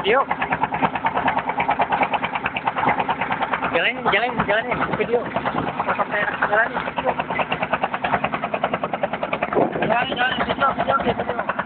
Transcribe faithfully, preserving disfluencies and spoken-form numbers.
Video. Jalanin, jalanin, jalanin. Video. Pasok saya. Jalanin, video. Jalanin, jalanin. Video, video, video.